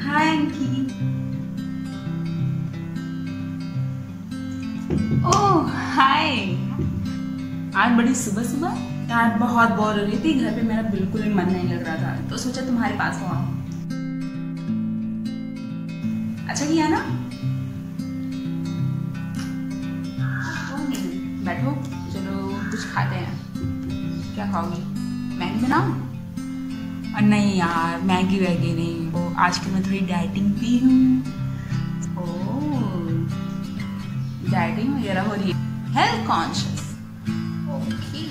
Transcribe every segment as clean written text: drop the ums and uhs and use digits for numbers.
हाय अंकी। ओह हाय। आज बड़ी सुबह सुबह यार बहुत बोर हो रही थी, घर पे मेरा बिल्कुल भी मन नहीं लग रहा था, तो सोचा तुम्हारे पास आओ। अच्छा किया ना। बैठो, चलो कुछ खाते हैं। क्या खाओगी? मैगी बनाओ? और नहीं यार, मैगी वैगी नहीं, वो आजकल मैं थोड़ी डाइटिंग भी हूँ। ओह, डाइटिंग वगैरह हो रही है, हेल्थ कॉन्शियस। ओके,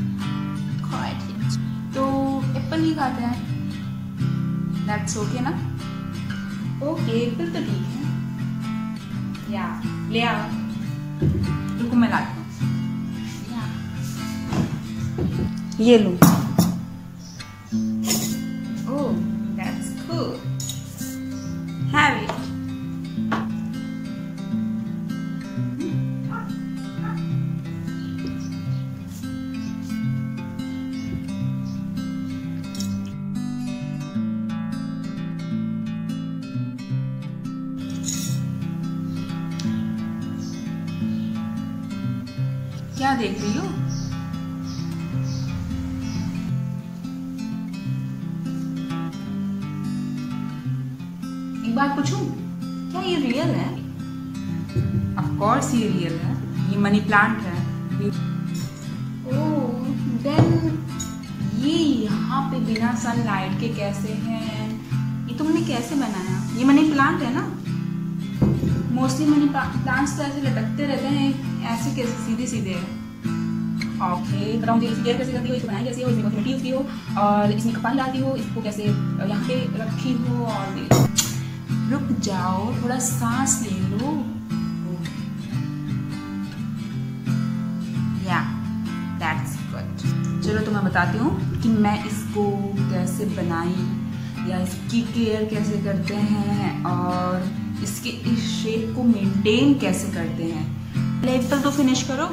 तो एप्पल ही खाते हैं, दैट्स ओके ना? ओके, एप्पल तो ठीक है। या ले आओ, रुको मैं लाती हूँ। ये लूँ। Oh, that's cool. Have it. क्या देख रही हो? एक बात पूछूं, क्या ये रियल है? ऑफ कोर्स ये रियल है, ये मनी प्लांट है। ओह, देन ये यहाँ पे बिना सनलाइट के कैसे हैं? ये तुमने कैसे बनाया? ये मनी प्लांट है ना? मोस्टली मनी प्लांट्स तो ऐसे लटकते रहते हैं, ऐसे कैसे सीधे सीधे है? ओके, बताओ मुझे इसकी केयर कैसे करती हो, इसको बनाई कैसे हो, इसमें कॉस्मेटिक यूज की हो, और इसमें पानी डालती हो, इसको कैसे यहाँ पे रखी हो? और रुक जाओ, थोड़ा सांस ले लो। या दैट्स गुड। चलो तो मैं बताती हूँ कि मैं इसको कैसे बनाई या इसकी केयर कैसे करते हैं और इसके इस शेप को मेंटेन कैसे करते हैं। पहले एप्पल तो फिनिश करो।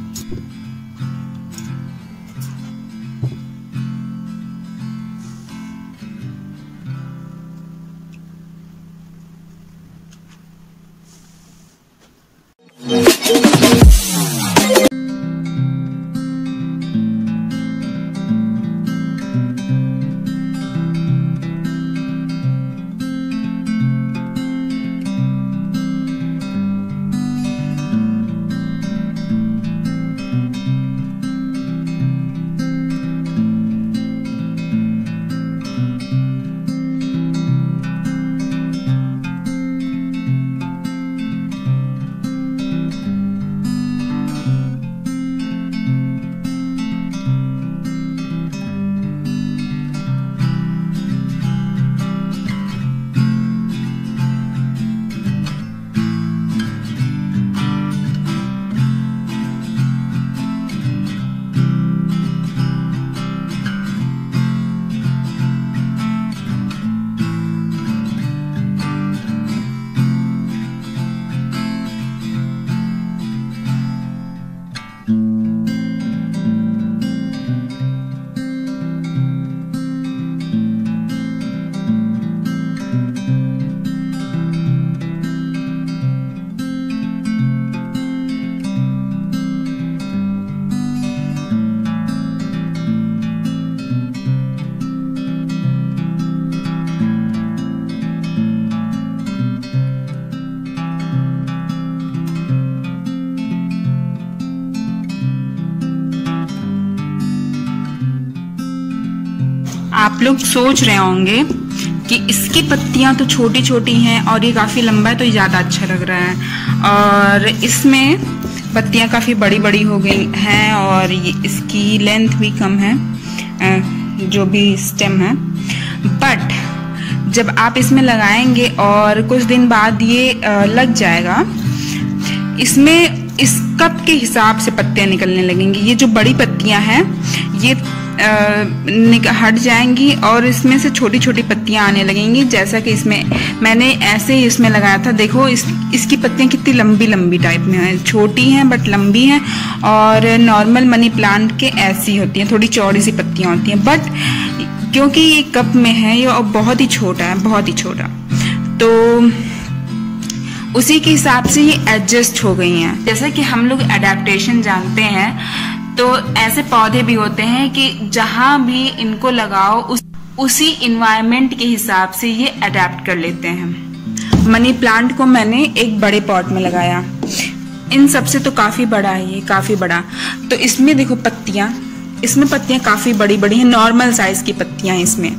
आप लोग सोच रहे होंगे कि इसकी पत्तियां तो छोटी छोटी हैं और ये काफ़ी लंबा है, तो ये ज़्यादा अच्छा लग रहा है, और इसमें पत्तियां काफ़ी बड़ी बड़ी हो गई हैं और ये इसकी लेंथ भी कम है, जो भी स्टेम है। बट जब आप इसमें लगाएंगे और कुछ दिन बाद ये लग जाएगा, इसमें इस कप के हिसाब से पत्तियां निकलने लगेंगी। ये जो बड़ी पत्तियां हैं ये हट जाएंगी और इसमें से छोटी छोटी पत्तियां आने लगेंगी, जैसा कि इसमें मैंने ऐसे ही इसमें लगाया था। देखो इसकी पत्तियां कितनी लंबी लंबी टाइप में हैं, छोटी हैं बट लंबी हैं, और नॉर्मल मनी प्लांट के ऐसी होती हैं, थोड़ी चौड़ी सी पत्तियां होती हैं। बट क्योंकि ये कप में है ये बहुत ही छोटा है, बहुत ही छोटा, तो उसी के हिसाब से ये एडजस्ट हो गई हैं। जैसा कि हम लोग एडेप्टेशन जानते हैं, तो ऐसे पौधे भी होते हैं कि जहां भी इनको लगाओ उसी इन्वायरमेंट के हिसाब से ये अडेप्ट कर लेते हैं। मनी प्लांट को मैंने एक बड़े पॉट में लगाया, इन सब से तो काफी बड़ा है ये, काफी बड़ा। तो इसमें देखो पत्तियां, इसमें पत्तियां काफी बड़ी बड़ी हैं, नॉर्मल साइज की पत्तियां हैं इसमें।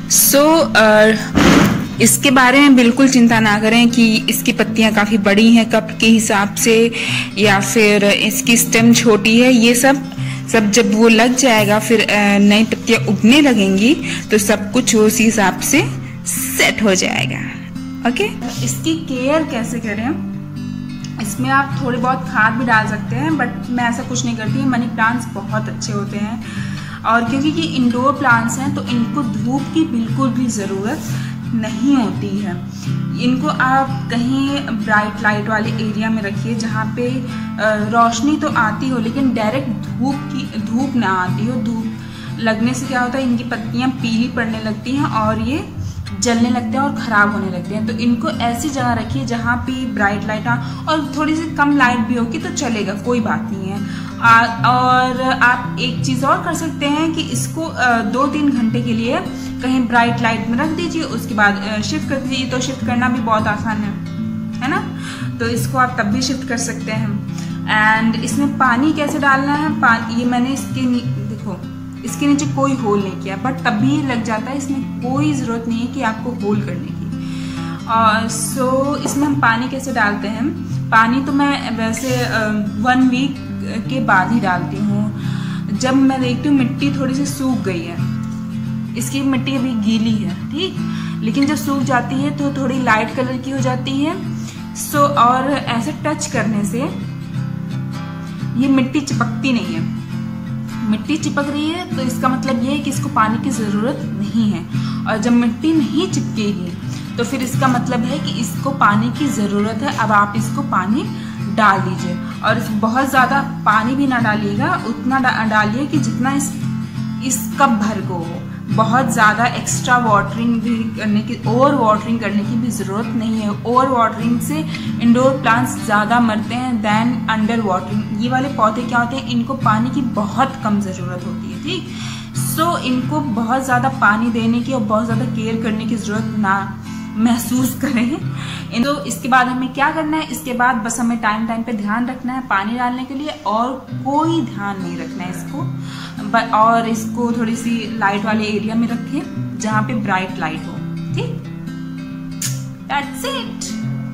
इसके बारे में बिल्कुल चिंता ना करें कि इसकी पत्तियां काफी बड़ी हैं कप के हिसाब से, या फिर इसकी स्टेम छोटी है। ये सब जब वो लग जाएगा, फिर नई पत्तियां उगने लगेंगी, तो सब कुछ उसी हिसाब से सेट हो जाएगा। ओके, इसकी केयर कैसे करें, इसमें आप थोड़ी बहुत खाद भी डाल सकते हैं, बट मैं ऐसा कुछ नहीं करती। मनी प्लांट्स बहुत अच्छे होते हैं, और क्योंकि ये इंडोर प्लांट्स हैं तो इनको धूप की बिल्कुल भी ज़रूरत नहीं होती है। इनको आप कहीं ब्राइट लाइट वाले एरिया में रखिए जहाँ पे रोशनी तो आती हो, लेकिन डायरेक्ट धूप ना आती हो। धूप लगने से क्या होता है, इनकी पत्तियाँ पीली पड़ने लगती हैं और ये जलने लगते हैं और ख़राब होने लगते हैं। तो इनको ऐसी जगह रखिए जहाँ पे ब्राइट लाइट और थोड़ी सी कम लाइट भी होगी तो चलेगा, कोई बात नहीं है। और आप एक चीज़ और कर सकते हैं कि इसको 2-3 घंटे के लिए कहीं ब्राइट लाइट में रख दीजिए, उसके बाद शिफ्ट कर दीजिए। तो शिफ्ट करना भी बहुत आसान है ना, तो इसको आप तब भी शिफ्ट कर सकते हैं। एंड इसमें पानी कैसे डालना है, पानी ये मैंने देखो इसके नीचे कोई होल नहीं किया, बट तब भी लग जाता है। इसमें कोई ज़रूरत नहीं है कि आपको होल करने की। इसमें हम पानी कैसे डालते हैं, पानी तो मैं वैसे 1 वीक के बाद ही डालती हूँ। जब मैं देखती हूँ मिट्टी थोड़ी सी सूख गई है, इसकी मिट्टी अभी गीली है, ठीक, लेकिन जब सूख जाती है तो थोड़ी लाइट कलर की हो जाती है। और ऐसे टच करने से ये मिट्टी चिपकती नहीं है। मिट्टी चिपक रही है तो इसका मतलब ये है कि इसको पानी की ज़रूरत नहीं है। और जब मिट्टी नहीं चिपकेगी तो फिर इसका मतलब है कि इसको पानी की ज़रूरत है। अब आप इसको पानी डाल दीजिए, और बहुत ज़्यादा पानी भी ना डालिएगा, उतना डालिए कि जितना इस कप भर को हो। बहुत ज़्यादा एक्स्ट्रा वाटरिंग भी करने की, ओवर वाटरिंग करने की भी ज़रूरत नहीं है। ओवर वाटरिंग से इंडोर प्लांट्स ज़्यादा मरते हैं दैन अंडर वाटरिंग। ये वाले पौधे क्या होते हैं, इनको पानी की बहुत कम ज़रूरत होती है, ठीक। इनको बहुत ज़्यादा पानी देने की और बहुत ज़्यादा केयर करने की ज़रूरत ना महसूस करें। तो इसके बाद हमें क्या करना है, इसके बाद बस हमें टाइम पे ध्यान रखना है पानी डालने के लिए, और कोई ध्यान नहीं रखना है इसको। और इसको थोड़ी सी लाइट वाले एरिया में रखें जहाँ पे ब्राइट लाइट हो, ठीक। That's it.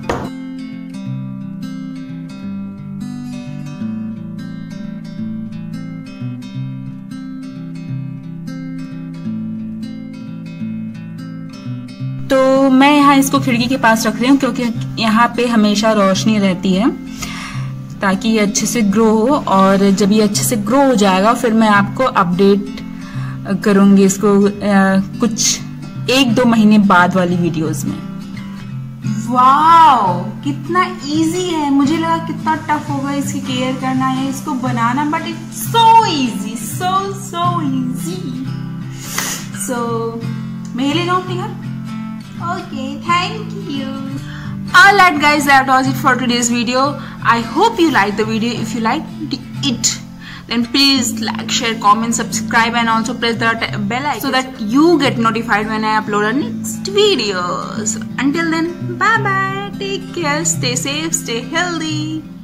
तो मैं यहाँ इसको खिड़की के पास रख रही हूँ, क्योंकि यहाँ पे हमेशा रोशनी रहती है, ताकि ये अच्छे से ग्रो हो। और जब ये अच्छे से ग्रो हो जाएगा फिर मैं आपको अपडेट करूंगी इसको कुछ 1-2 महीने बाद वाली वीडियोस में। वाओ, कितना इजी है। मुझे लगा कितना टफ होगा इसकी केयर करना या इसको बनाना, but it's so easy, so easy. मैं ले जाऊँ अपने घर? Okay, thank you. Alright guys, that was it for today's video. I hope you liked the video. If you liked it, then please like, share, comment, subscribe, and also press the bell icon so that you get notified when I upload our next videos. Until then, bye bye. Take care. Stay safe. Stay healthy.